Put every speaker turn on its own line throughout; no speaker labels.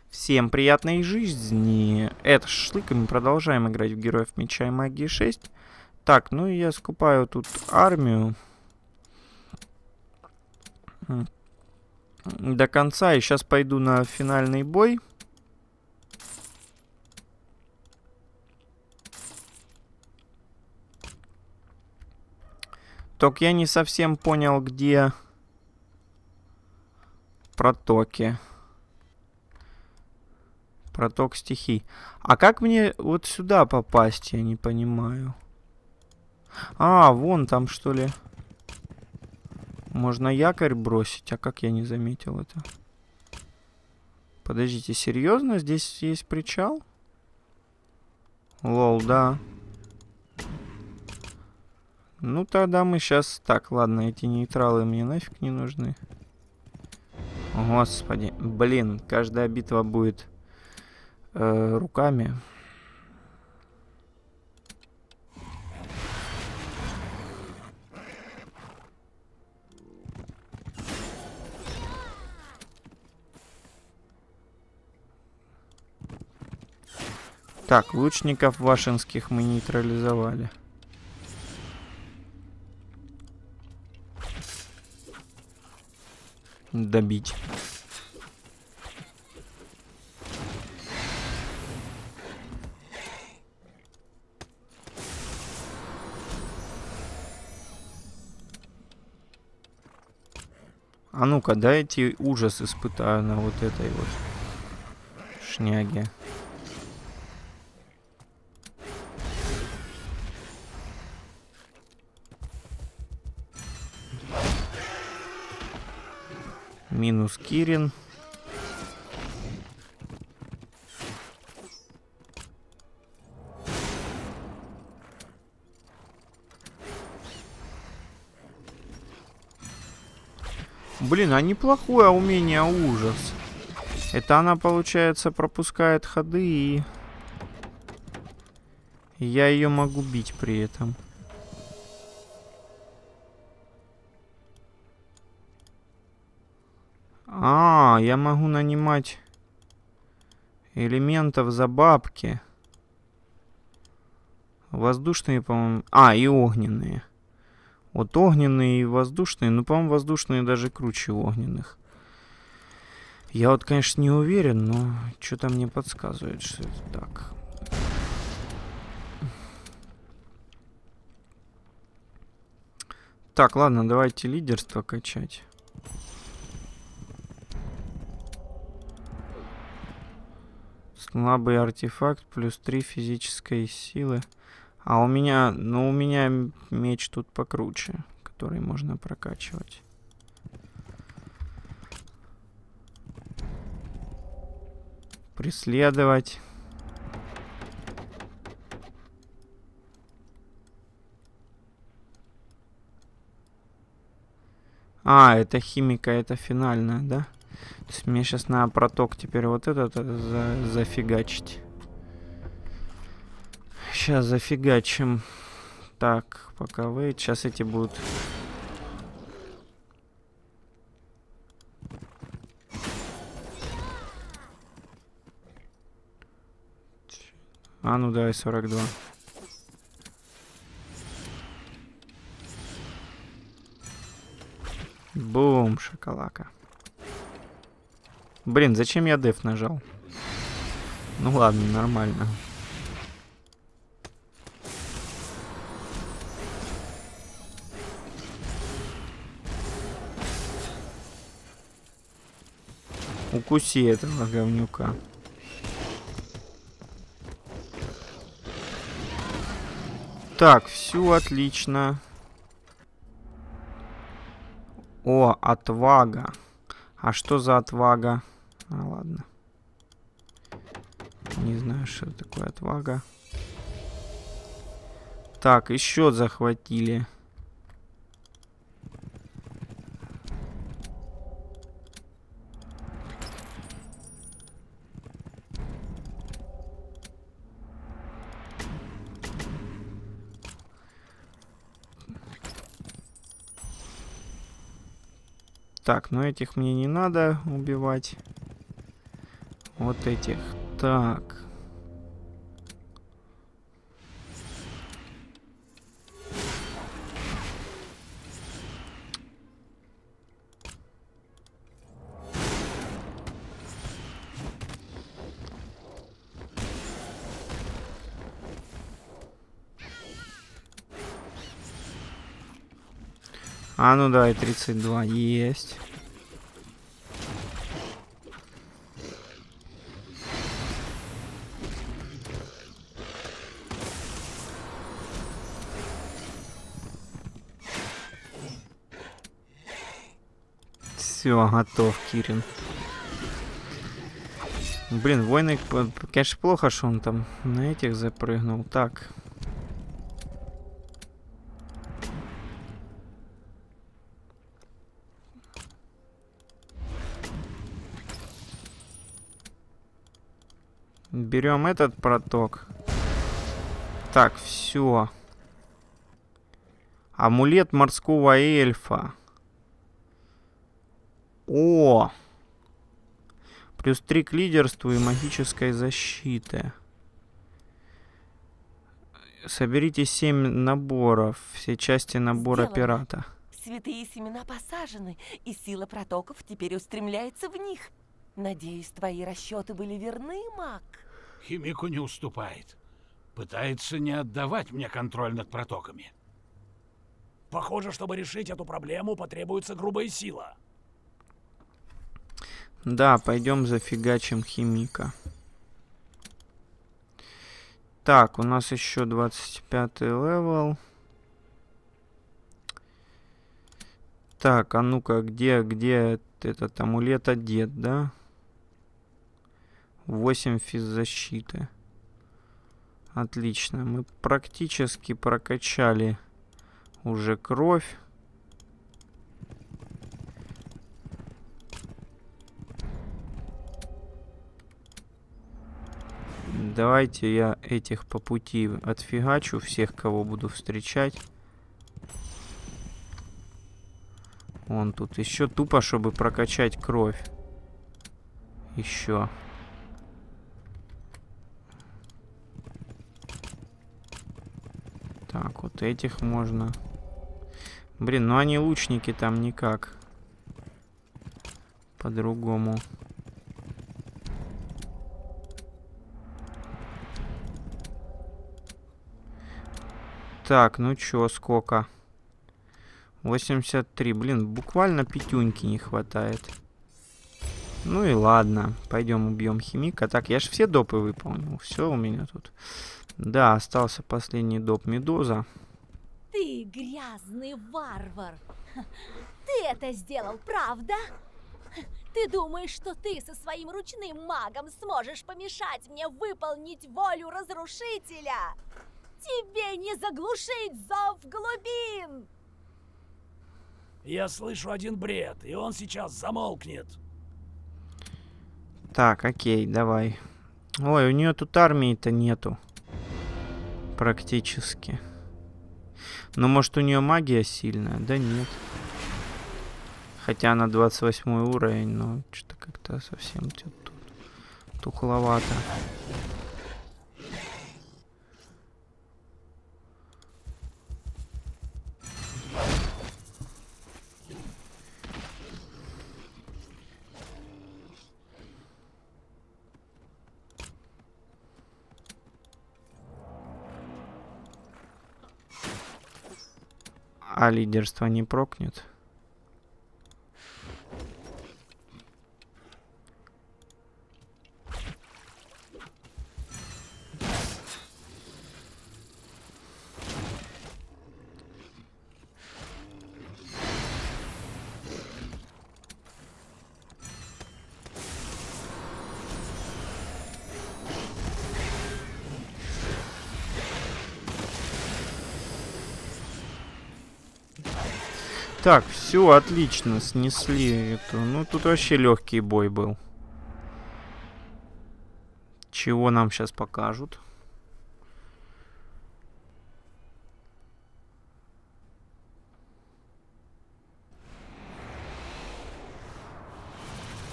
Всем приятной жизни. Это Шашлык, и мы продолжаем играть в Героев Меча и Магии 6. Так, ну и я скупаю тут армию до конца. И сейчас пойду на финальный бой. Только я не совсем понял, где протоки. Проток стихий. А как мне вот сюда попасть, я не понимаю. А, вон там, что ли. Можно якорь бросить. А как я не заметил это? Подождите, серьезно? Здесь есть причал? Лол, да. Ну, тогда мы сейчас... Так, ладно, эти нейтралы мне нафиг не нужны. Господи. Блин, каждая битва будет руками. Так, лучников вашинских мы нейтрализовали. Добить. А ну-ка, дайте ужас испытаю на вот этой вот шняге. Минус Кирин. Блин, а неплохое умение ужас. Это она, получается, пропускает ходы, и я ее могу бить при этом. А, я могу нанимать элементов за бабки. Воздушные, по-моему... А, и огненные. Вот огненные и воздушные. Ну, по-моему, воздушные даже круче огненных. Я вот, конечно, не уверен, но что-то мне подсказывает, что это так. Так, ладно, давайте лидерство качать. Слабый артефакт, плюс 3 физической силы. А у меня, ну, у меня меч тут покруче, который можно прокачивать. Преследовать. А, это химика, это финальная, да? То есть мне сейчас надо проток теперь вот этот зафигачить. Сейчас зафигачим. Так, пока wait. Сейчас эти будут... А, ну давай 42. Бум, шоколака. Блин, зачем я деф нажал? Ну ладно, нормально. Укуси этого говнюка. Так, все отлично. О, отвага. А что за отвага? А, ладно. Не знаю, что такое отвага. Так, еще захватили. Так, но этих мне не надо убивать. Вот этих. Так. А, ну да, и 32 есть. Все, готов, Кирин. Блин, войны, конечно, плохо, что он там на этих запрыгнул. Так. Берем этот проток. Так, все. Амулет морского эльфа. О! Плюс 3 к лидерству и магической защиты. Соберите 7 наборов. Все части набора
Сделано.
пирата.
Святые семена посажены, и сила протоков теперь устремляется в них. Надеюсь, твои расчеты были верны, маг?
Химику не уступает. Пытается не отдавать мне контроль над протоками.
Похоже, чтобы решить эту проблему, потребуется грубая сила.
Да, пойдем зафигачим химика. Так, у нас еще 25 левел. Так, а ну-ка, где этот амулет одет, да? 8 физзащиты. Отлично. Мы практически прокачали уже кровь. Давайте я этих по пути отфигачу, всех, кого буду встречать. Вон тут еще тупо, чтобы прокачать кровь. Еще. Так, вот этих можно. Блин, ну они лучники там никак. По-другому. Так, ну чё, сколько? 83. Блин, буквально пятюньки не хватает. Ну и ладно. Пойдем убьем химика. Так, я же все допы выполнил. Все у меня тут. Да, остался последний доп Медуза.
Ты грязный варвар. Ты это сделал, правда? Ты думаешь, что ты со своим ручным магом сможешь помешать мне выполнить волю разрушителя? Тебе не заглушить зов глубин!
Я слышу один бред, и он сейчас замолкнет.
Так, окей, давай. Ой, у нее тут армии-то нету. Практически. Но может у нее магия сильная? Да нет. Хотя она 28 уровень, но что-то как-то совсем тут тухловато. А лидерство не прокнет? Так, все, отлично, снесли эту. Ну, тут вообще легкий бой был. Чего нам сейчас покажут?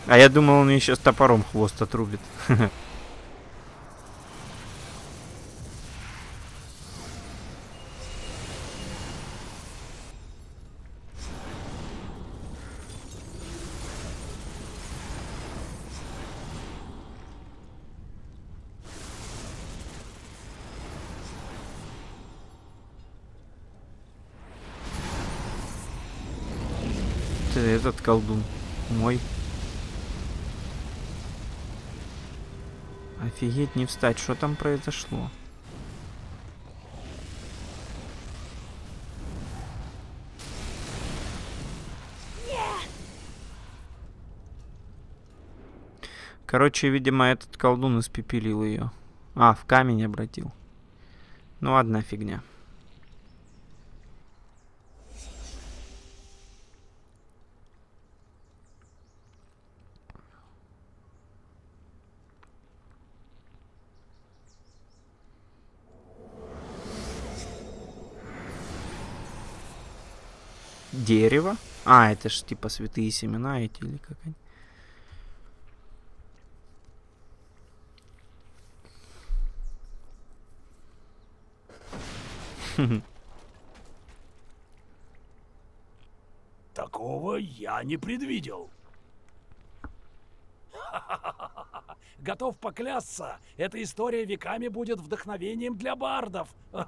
А я думал, он мне сейчас топором хвост отрубит. Этот колдун мой. Офигеть, не встать. Что там произошло? Короче, видимо, этот колдун испепелил ее. А, в камень обратил. Ну, одна фигня. Дерево? А, это ж типа святые семена эти или как они?
Такого я не предвидел. Готов поклясться, эта история веками будет вдохновением для бардов.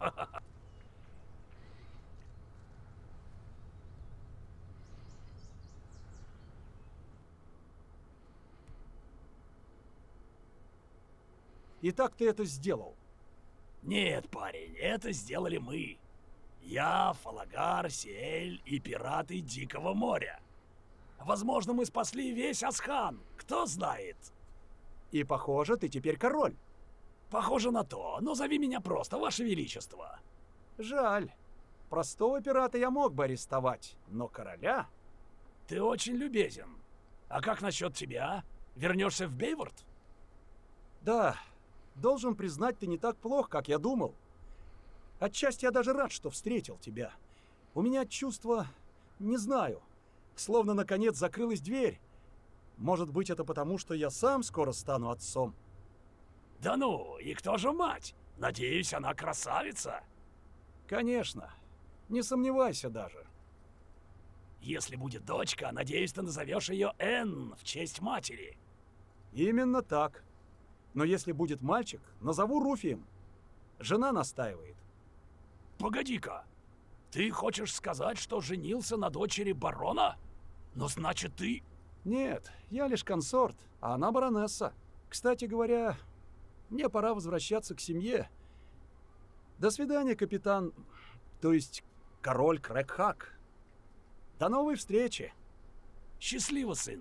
Итак, ты это сделал?
Нет, парень, это сделали мы. Я, Фалагар, Сиэль и пираты Дикого моря. Возможно, мы спасли весь Асхан, кто знает.
И похоже, ты теперь король.
Похоже на то, но зови меня просто, Ваше Величество.
Жаль. Простого пирата я мог бы арестовать, но короля...
Ты очень любезен. А как насчет тебя? Вернешься в Бейворд?
Да, должен признать, ты не так плох, как я думал. Отчасти я даже рад, что встретил тебя. У меня чувство... не знаю. Словно, наконец, закрылась дверь. Может быть, это потому, что я сам скоро стану отцом.
Да ну, и кто же мать? Надеюсь, она красавица?
Конечно. Не сомневайся даже.
Если будет дочка, надеюсь, ты назовешь ее Энн в честь матери.
Именно так. Но если будет мальчик, назову Руфием. Жена настаивает.
Погоди-ка. Ты хочешь сказать, что женился на дочери барона? Но значит, ты...
Нет, я лишь консорт, а она баронесса. Кстати говоря, мне пора возвращаться к семье. До свидания, капитан... То есть, король Крэкхак. До новой встречи.
Счастливо, сын.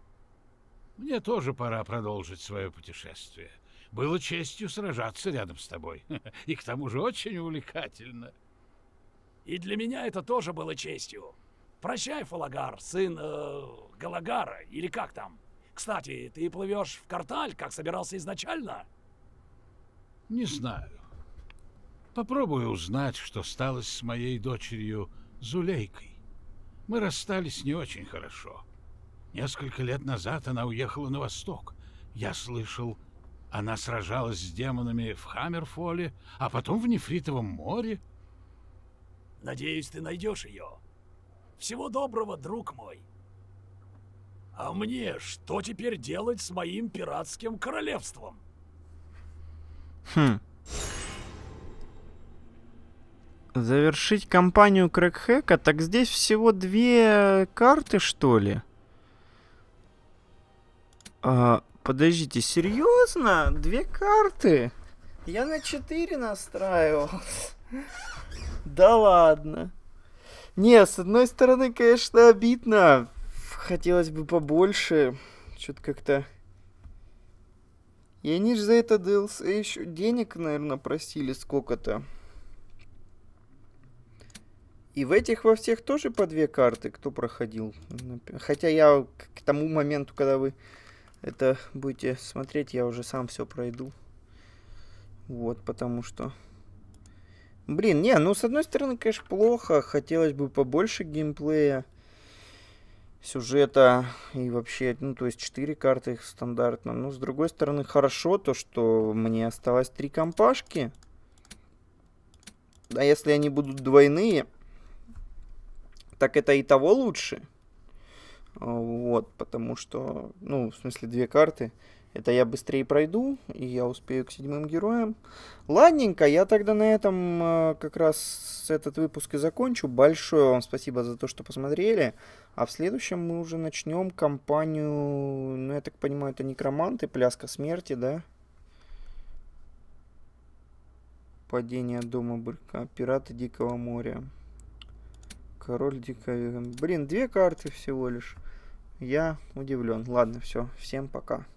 Мне тоже пора продолжить свое путешествие. Было честью сражаться рядом с тобой. И к тому же очень увлекательно.
И для меня это тоже было честью. Прощай, Фалагар, сын Галагара, или как там. Кстати, ты плывешь в Карталь, как собирался изначально?
Не знаю. Попробую узнать, что стало с моей дочерью Зулейкой. Мы расстались не очень хорошо. Несколько лет назад она уехала на восток. Я слышал, она сражалась с демонами в Хаммерфолле, а потом в Нефритовом море.
Надеюсь, ты найдешь ее. Всего доброго, друг мой. А мне что теперь делать с моим пиратским королевством?
Завершить кампанию Крэкхэка? Так здесь всего 2 карты, что ли? Подождите, серьезно? 2 карты? Я на 4 настраивал. Да ладно. Не, с одной стороны, конечно, обидно. Хотелось бы побольше. Что-то как-то... И они же за это DLC еще денег, наверное, просили сколько-то. И в этих во всех тоже по 2 карты, кто проходил. Хотя я к тому моменту, когда вы это будете смотреть, я уже сам все пройду. Вот, потому что... Блин, не, ну с одной стороны, конечно, плохо. Хотелось бы побольше геймплея. сюжета и вообще, ну, то есть 4 карты их стандартно. Но, с другой стороны, хорошо то, что мне осталось 3 компашки. А если они будут двойные, так это и того лучше. Вот, потому что, ну, в смысле, 2 карты. Это я быстрее пройду, и я успею к 7 героям. Ладненько, я тогда на этом как раз этот выпуск и закончу. Большое вам спасибо за то, что посмотрели. А в следующем мы уже начнем кампанию, ну, я так понимаю, это некроманты, пляска смерти, да? Падение дома быка, пираты Дикого моря. Король Дикого... Блин, 2 карты всего лишь. Я удивлен. Ладно, все. Всем пока.